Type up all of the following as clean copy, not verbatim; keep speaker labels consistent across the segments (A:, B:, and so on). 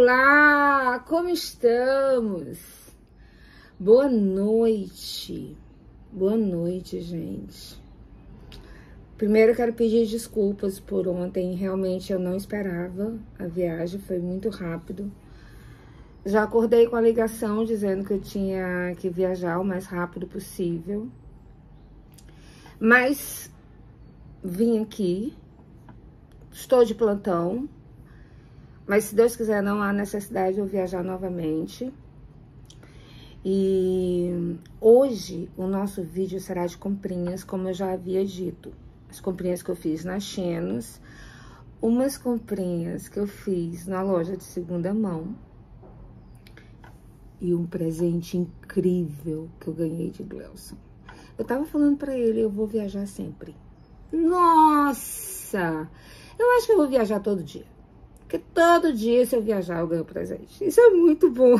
A: Olá, como estamos? Boa noite, gente. Primeiro eu quero pedir desculpas por ontem, realmente eu não esperava, a viagem foi muito rápido. Já acordei com a ligação dizendo que eu tinha que viajar o mais rápido possível, mas vim aqui, estou de plantão, mas se Deus quiser não há necessidade de eu viajar novamente. E hoje o nosso vídeo será de comprinhas, como eu já havia dito. As comprinhas que eu fiz na Shenos, umas comprinhas que eu fiz na loja de segunda mão e um presente incrível que eu ganhei de Gleuson. Eu tava falando pra ele, eu vou viajar sempre. Nossa! Eu acho que eu vou viajar todo dia. Porque todo dia, se eu viajar, eu ganho presente. Isso é muito bom.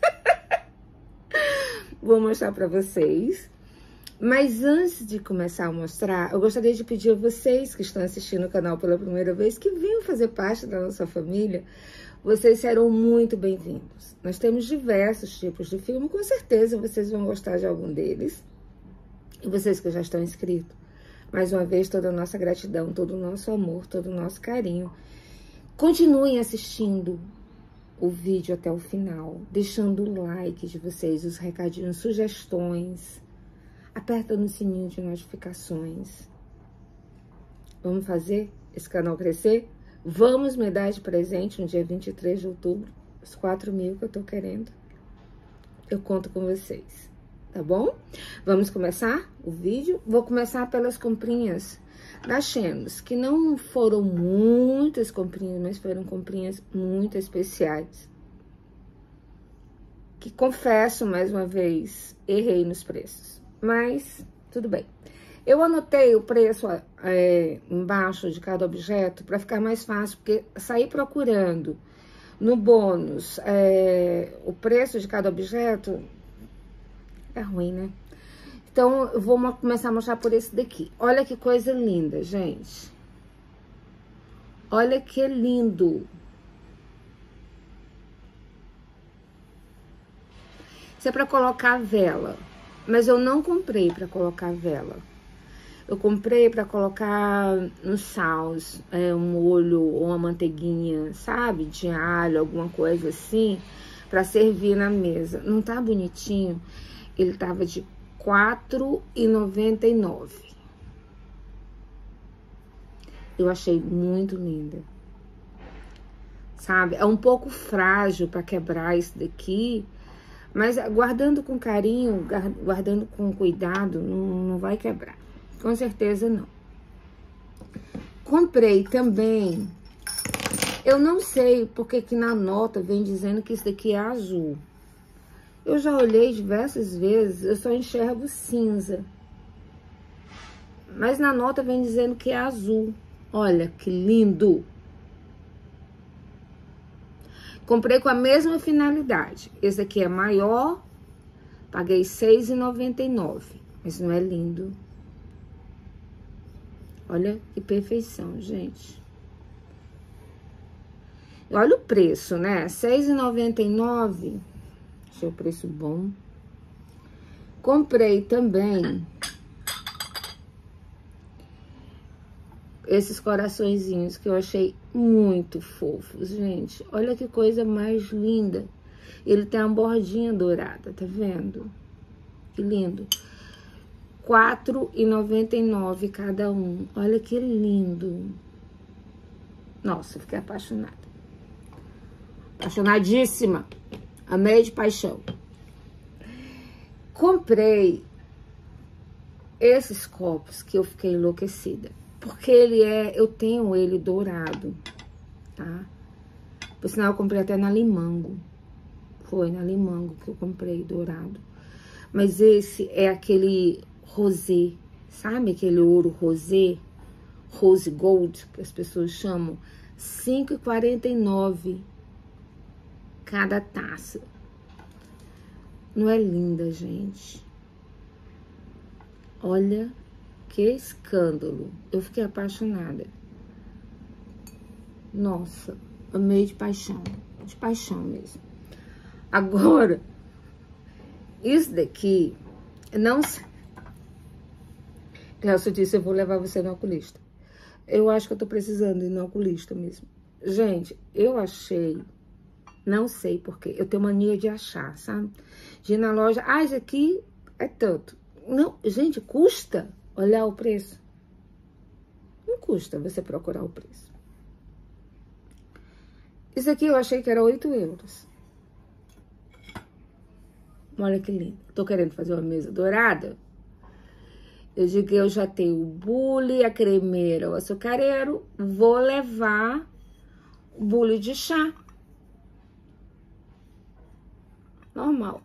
A: Vou mostrar pra vocês. Mas antes de começar a mostrar, eu gostaria de pedir a vocês que estão assistindo o canal pela primeira vez, que venham fazer parte da nossa família. Vocês serão muito bem-vindos. Nós temos diversos tipos de filme, com certeza vocês vão gostar de algum deles. E vocês que já estão inscritos, mais uma vez, toda a nossa gratidão, todo o nosso amor, todo o nosso carinho. Continuem assistindo o vídeo até o final, deixando o like de vocês, os recadinhos, sugestões. Aperta no sininho de notificações. Vamos fazer esse canal crescer? Vamos me dar de presente no dia 23 de outubro, os 4.000 que eu tô querendo. Eu conto com vocês, tá bom? Vamos começar o vídeo? Vou começar pelas comprinhas da Shenos, que não foram muitas comprinhas, mas foram comprinhas muito especiais. Que confesso, mais uma vez, errei nos preços, mas tudo bem. Eu anotei o preço embaixo de cada objeto para ficar mais fácil, porque sair procurando no bônus o preço de cada objeto é ruim, né? Então, eu vou começar a mostrar por esse daqui. Olha que coisa linda, gente. Olha que lindo. Isso é para colocar vela. Mas eu não comprei para colocar vela. Eu comprei para colocar no saus, um molho ou uma manteiguinha, sabe? De alho, alguma coisa assim, para servir na mesa. Não tá bonitinho? Ele tava de R$4,99. Eu achei muito linda. Sabe? É um pouco frágil para quebrar isso daqui, mas guardando com carinho, guardando com cuidado, não vai quebrar. Com certeza não. Comprei também. Eu não sei porque que na nota vem dizendo que isso daqui é azul. Eu já olhei diversas vezes, eu só enxergo cinza. Mas na nota vem dizendo que é azul. Olha que lindo! Comprei com a mesma finalidade. Esse aqui é maior, paguei R$6,99. Mas não é lindo? Olha que perfeição, gente. Olha o preço, né? R$6,99. Achei o preço bom. Comprei também esses coraçõezinhos que eu achei muito fofos, gente. Olha que coisa mais linda. Ele tem uma bordinha dourada, tá vendo? Que lindo. R$4,99 cada um. Olha que lindo. Nossa, fiquei apaixonada. Apaixonadíssima. Amei de paixão. Comprei esses copos que eu fiquei enlouquecida. Porque eu tenho ele dourado, tá? Por sinal, eu comprei até na Limango. Foi na Limango que eu comprei dourado. Mas esse é aquele rosé, sabe? Aquele ouro rosé, rose gold, que as pessoas chamam. R$5,49 cada taça. Não é linda, gente? Olha que escândalo. Eu fiquei apaixonada. Nossa, amei de paixão. de paixão mesmo. Agora, isso daqui, não sei. Cláudio disse, eu vou levar você no oculista. Eu acho que eu tô precisando ir no oculista mesmo. Gente, eu achei, não sei porquê, eu tenho mania de achar, sabe? De ir na loja, isso aqui é tanto. Não, gente, custa olhar o preço. Não custa você procurar o preço. Isso aqui eu achei que era 8 euros. Olha que lindo. Tô querendo fazer uma mesa dourada. Eu digo que eu já tenho o bule, a cremeira, o açucareiro. Vou levar o bule de chá. Normal.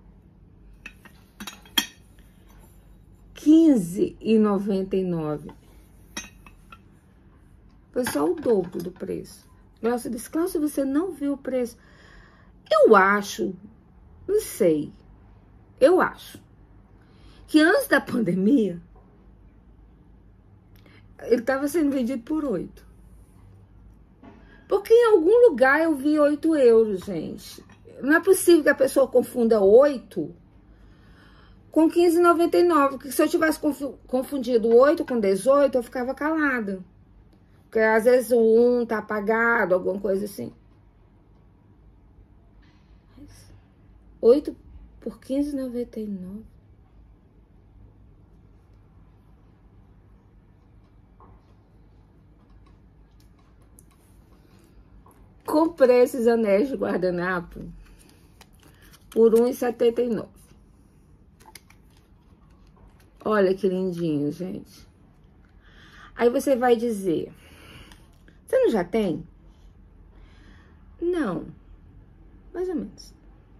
A: R$15,99. Foi só o dobro do preço. Cláudia disse, Cláudia, você não viu o preço? Eu acho, não sei, eu acho que antes da pandemia, ele estava sendo vendido por 8. Porque em algum lugar eu vi 8 euros, gente. Não é possível que a pessoa confunda 8 com R$15,99. Porque se eu tivesse confundido 8 com 18, eu ficava calada. Porque às vezes o 1 tá apagado, alguma coisa assim. 8 por R$15,99. Comprei esses anéis de guardanapo por R$1,79. Olha que lindinho, gente. Aí você vai dizer, você não já tem? Não, mais ou menos.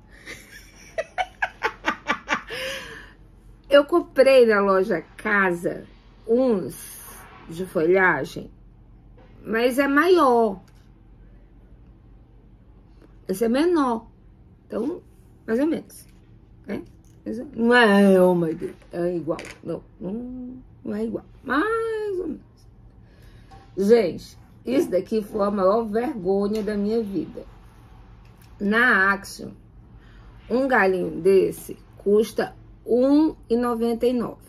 A: Eu comprei na loja Casa uns de folhagem, mas é maior. Esse é menor. Então, mais ou menos. Né? Não é, oh my Deus, é igual. Não é igual. Mais ou menos. Gente, isso daqui foi a maior vergonha da minha vida. Na Action, um galinho desse custa R$1,99.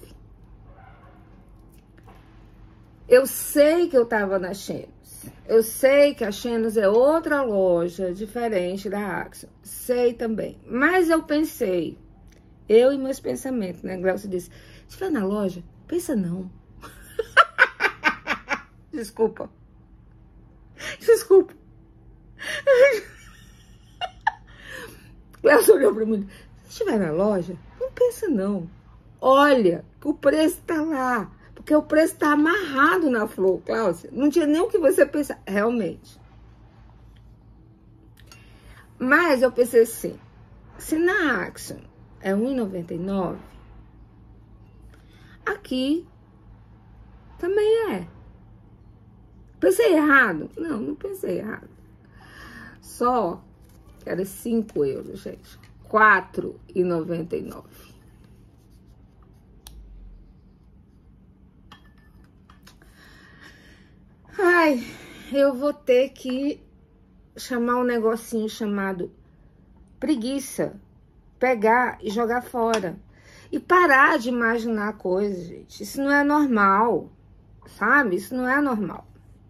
A: Eu sei que eu tava na Sheins. Eu sei que a Sheins é outra loja diferente da Action. Sei também. Mas eu pensei, eu e meus pensamentos, né? Glaucia disse, se estiver na loja, pensa não. Desculpa. Desculpa. Glaucia olhou pra mim. Se estiver na loja, não pensa não. Olha, que o preço tá lá. Porque o preço tá amarrado na flor, Cláudia. Não tinha nem o que você pensar. Realmente. Mas eu pensei assim. Se na Action é R$1,99, aqui também é. Pensei errado? Não, não pensei errado. Só que era 5 euros, gente. R$4,99. Ai, eu vou ter que chamar um negocinho chamado preguiça. Pegar e jogar fora. E parar de imaginar coisas, gente. Isso não é normal, sabe? Isso não é normal.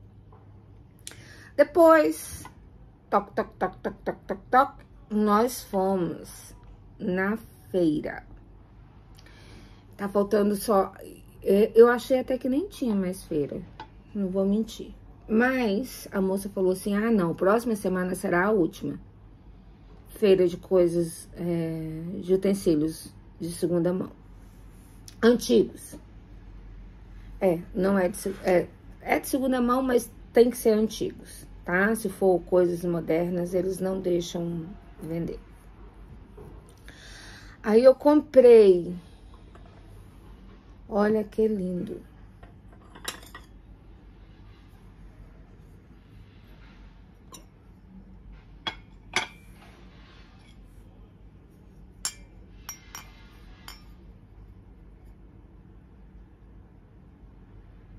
A: Depois, toc, toc, toc, toc, toc, toc, toc, nós fomos na feira. Tá faltando só... Eu achei até que nem tinha mais feira. Não vou mentir. Mas a moça falou assim, ah, não, próxima semana será a última. Feira de coisas, de utensílios de segunda mão. Antigos. Não é de segunda mão, mas tem que ser antigos, tá? Se for coisas modernas, eles não deixam vender. Aí eu comprei. Olha que lindo.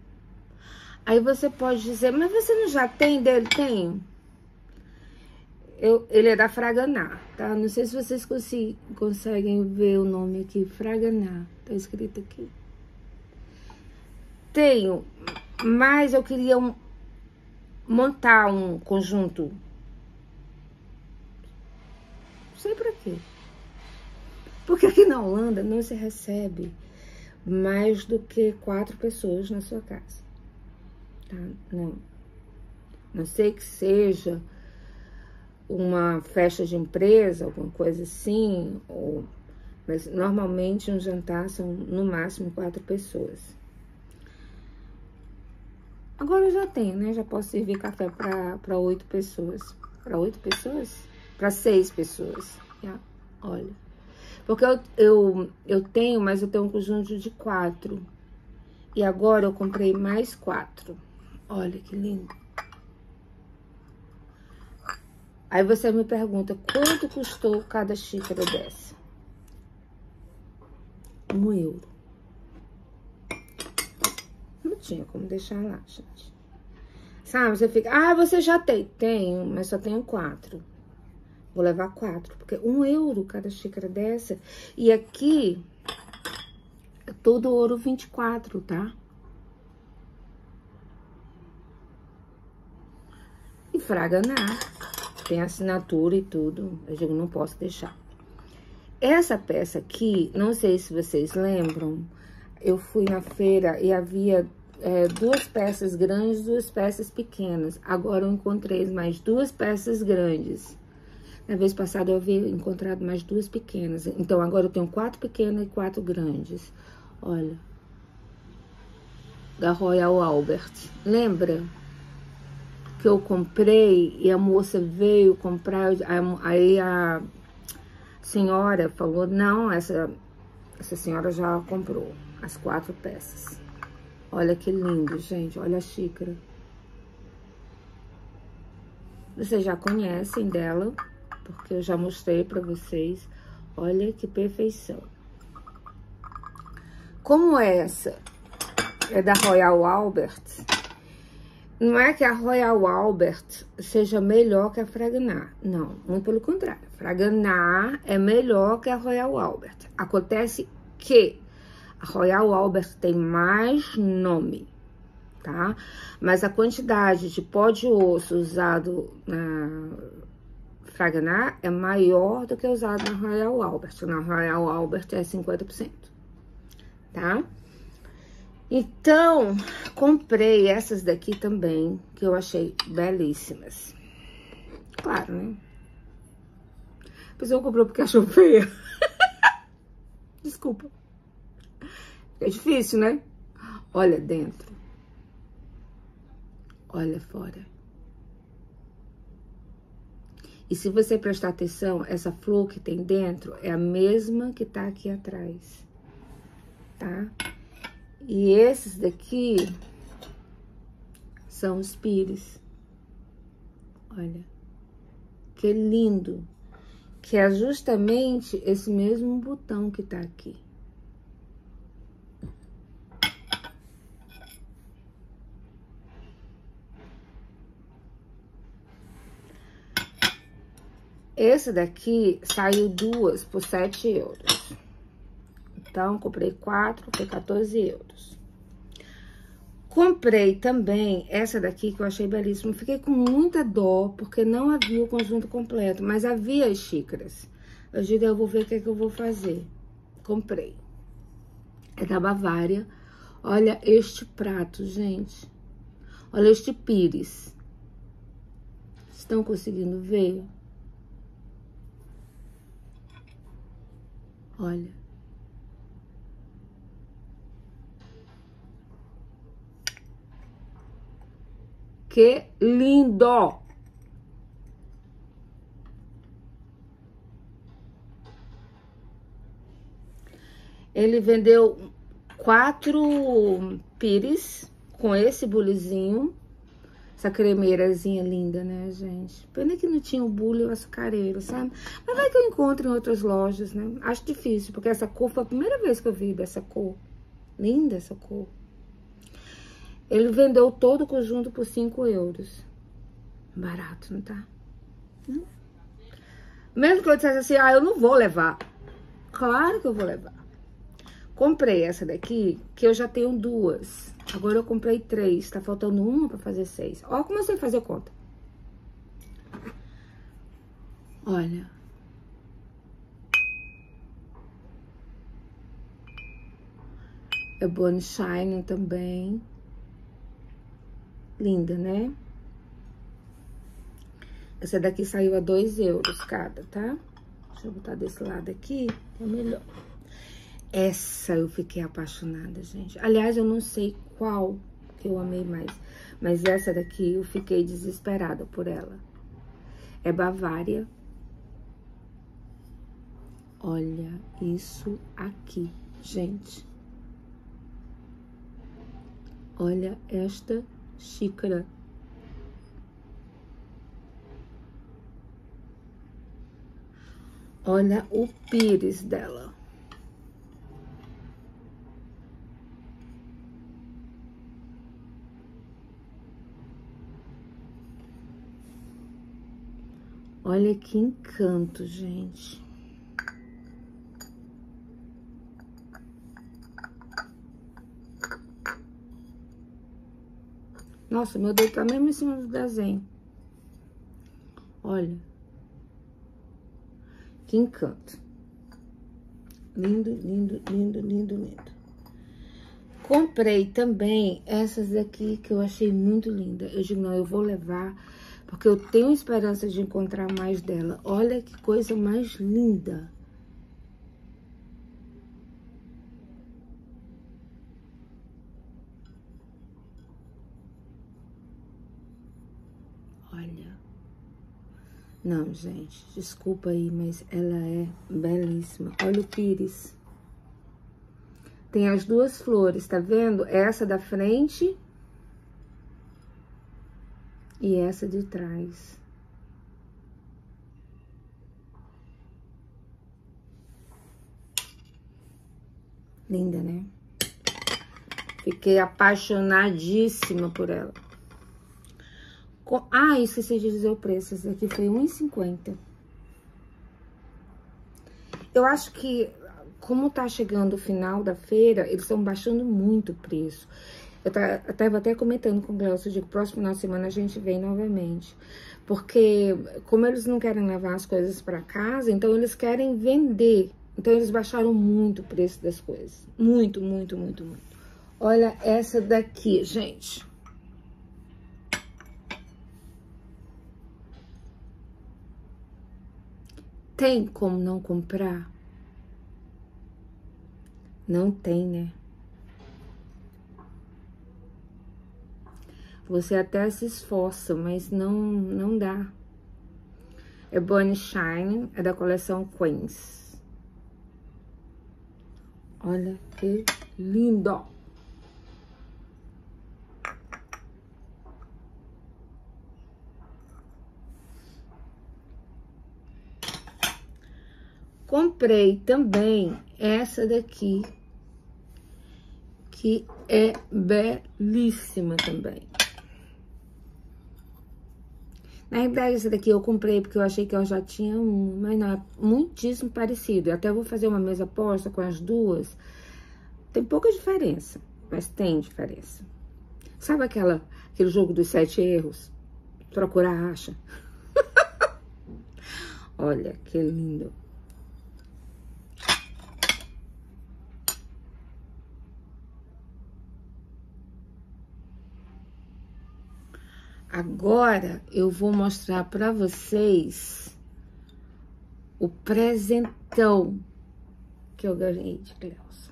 A: Aí você pode dizer, mas você não já tem dele? Tenho. Ele é da Fraganá, tá? Não sei se vocês conseguem ver o nome aqui, Fraganá, tá escrito aqui. Tenho, mas eu queria montar um conjunto. Não sei pra quê. Porque aqui na Holanda não se recebe mais do que 4 pessoas na sua casa, tá? Não sei que seja uma festa de empresa, alguma coisa assim, mas normalmente um jantar são no máximo 4 pessoas. Agora eu já tenho, né? Já posso servir café para 8 pessoas. Para 8 pessoas? Para 6 pessoas. Já. Olha. Porque eu tenho, mas eu tenho um conjunto de 4. E agora eu comprei mais 4. Olha que lindo. Aí você me pergunta, quanto custou cada xícara dessa? €1. Não tinha como deixar lá, gente. Sabe, você fica, você já tem? Tenho, mas só tenho 4. Vou levar 4, porque €1 cada xícara dessa. E aqui, é todo ouro 24, tá? E Fraganá. Tem assinatura e tudo, eu digo, não posso deixar. Essa peça aqui, não sei se vocês lembram, eu fui na feira e havia 2 peças grandes, 2 peças pequenas. Agora eu encontrei mais 2 peças grandes. Na vez passada eu havia encontrado mais 2 pequenas. Então agora eu tenho 4 pequenas e 4 grandes. Olha. Da Royal Albert. Lembra? Que eu comprei e a moça veio comprar, aí a senhora falou, não, essa senhora já comprou as 4 peças. Olha que lindo, gente, olha a xícara. Vocês já conhecem dela, porque eu já mostrei pra vocês. Olha que perfeição. Como essa é da Royal Albert, não é que a Royal Albert seja melhor que a Fraganá. Não, muito pelo contrário. Fraganá é melhor que a Royal Albert. Acontece que a Royal Albert tem mais nome, tá? Mas a quantidade de pó de osso usado na Fraganá é maior do que usado na Royal Albert. Na Royal Albert é 50%, tá? Então, comprei essas daqui também, que eu achei belíssimas. Claro, né? A pessoa comprou porque achou feia. Desculpa. É difícil, né? Olha dentro. Olha fora. E se você prestar atenção, essa flor que tem dentro é a mesma que tá aqui atrás, tá? E esses daqui são os pires. Olha, que lindo. Que é justamente esse mesmo botão que tá aqui. Esse daqui saiu 2 por €7. Então, comprei 4 por €14. Comprei também essa daqui que eu achei belíssima. Fiquei com muita dó, porque não havia o conjunto completo, mas havia as xícaras. Eu digo, eu vou ver o que é que eu vou fazer. Comprei. É da Bavária. Olha este prato, gente. Olha este pires. Estão conseguindo ver? Olha. Que lindo! Ele vendeu 4 pires com esse bulizinho. Essa cremeirazinha linda, né, gente? Pena que não tinha o bule e o açucareiro, sabe? Mas vai que eu encontro em outras lojas, né? Acho difícil, porque essa cor foi a primeira vez que eu vi dessa cor. Linda essa cor. Ele vendeu todo o conjunto por €5. Barato, não tá? Mesmo que eu dissesse assim, ah, eu não vou levar. Claro que eu vou levar. Comprei essa daqui, que eu já tenho 2. Agora eu comprei 3. Tá faltando uma pra fazer 6. Ó como eu sei fazer conta. Olha. É Bone Shine também. Linda, né? Essa daqui saiu a 2 euros cada, tá? Deixa eu botar desse lado aqui, é melhor. Essa eu fiquei apaixonada, gente. Aliás, eu não sei qual que eu amei mais. Mas essa daqui eu fiquei desesperada por ela. É Bavária. Olha isso aqui, gente. Olha esta xícara. Olha o pires dela. Olha que encanto, gente. Nossa, meu dedo tá mesmo em cima do desenho. Olha. Que encanto. Lindo, lindo, lindo, lindo, lindo. Comprei também essas daqui que eu achei muito linda. Eu digo, não, eu vou levar, porque eu tenho esperança de encontrar mais dela. Olha que coisa mais linda. Olha. Não, gente, desculpa aí, mas ela é belíssima. Olha o pires. Tem as 2 flores, tá vendo? Essa da frente e essa de trás. Linda, né? Fiquei apaixonadíssima por ela. Ah, esqueci de dizer o preço. Esse aqui foi R$1,50. Eu acho que, como tá chegando o final da feira, eles estão baixando muito o preço. Eu tava até comentando com o Glaucio, eu digo, próximo final de semana a gente vem novamente. Porque, como eles não querem levar as coisas para casa, então eles querem vender. Então, eles baixaram muito o preço das coisas. Muito, muito, muito, muito. Olha essa daqui, gente. Tem como não comprar? Não tem, né? Você até se esforça, mas não dá. É Bone Shine, é da coleção Queens. Olha que lindo! Comprei também essa daqui, que é belíssima também. Na realidade, essa daqui eu comprei porque eu achei que eu já tinha um, mas não, é muitíssimo parecido. Eu até vou fazer uma mesa posta com as 2. Tem pouca diferença, mas tem diferença. Sabe aquele jogo dos 7 erros? Procura, acha. Olha que lindo. Agora, eu vou mostrar pra vocês o presentão que eu ganhei de Glaucio.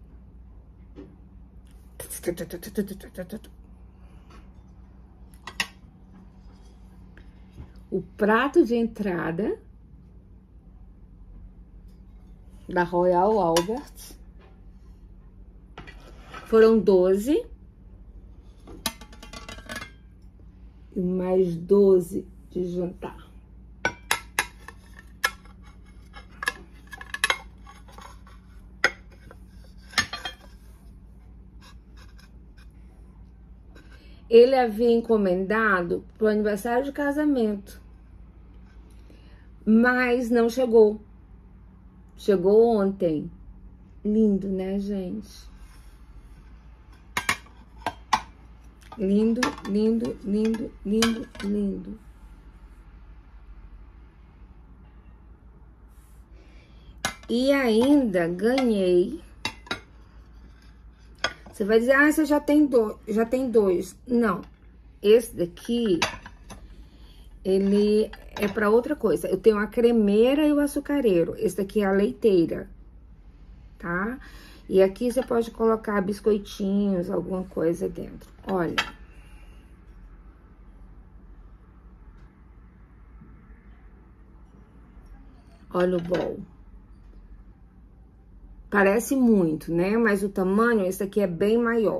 A: O prato de entrada da Royal Albert. Foram 12. E mais 12 de jantar. Ele havia encomendado para o aniversário de casamento. mas não chegou. Chegou ontem. Lindo, né, gente? Lindo, lindo, lindo, lindo, lindo. E ainda ganhei. Você vai dizer, ah, você já tem dois. Não. Esse daqui, ele é para outra coisa. Eu tenho a cremeira e o açucareiro. Esse daqui é a leiteira, tá? E aqui você pode colocar biscoitinhos, alguma coisa dentro. Olha. Olha o bowl. Parece muito, né? Mas o tamanho, esse aqui é bem maior.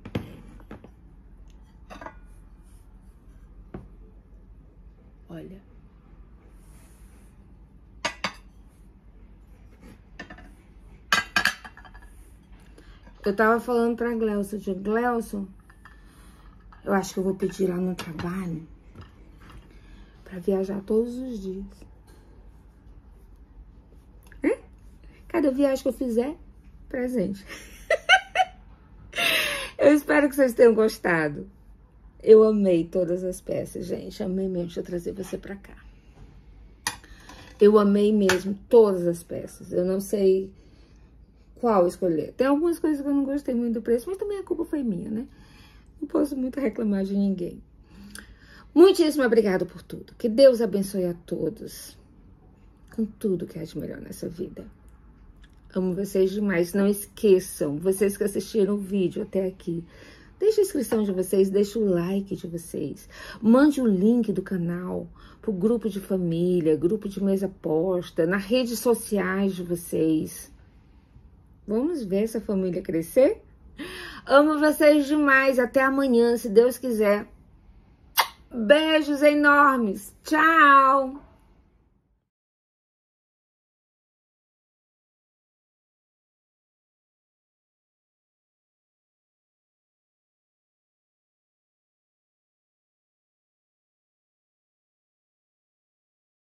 A: Olha. Eu tava falando pra Gleuson, Gleuson, eu acho que eu vou pedir lá no trabalho pra viajar todos os dias. Cada viagem que eu fizer, presente. Eu espero que vocês tenham gostado. Eu amei todas as peças, gente. Amei mesmo. Deixa eu trazer você pra cá. Eu amei mesmo todas as peças. Eu não sei qual escolher. Tem algumas coisas que eu não gostei muito do preço, mas também a culpa foi minha, né? Não posso muito reclamar de ninguém. Muitíssimo obrigada por tudo. Que Deus abençoe a todos. Com tudo que é de melhor nessa vida. Amo vocês demais. Não esqueçam, vocês que assistiram o vídeo até aqui, deixa a inscrição de vocês, deixa o like de vocês. Mande o link do canal pro grupo de família, grupo de mesa posta, nas redes sociais de vocês. Vamos ver essa família crescer? Amo vocês demais. Até amanhã, se Deus quiser. Beijos enormes. Tchau!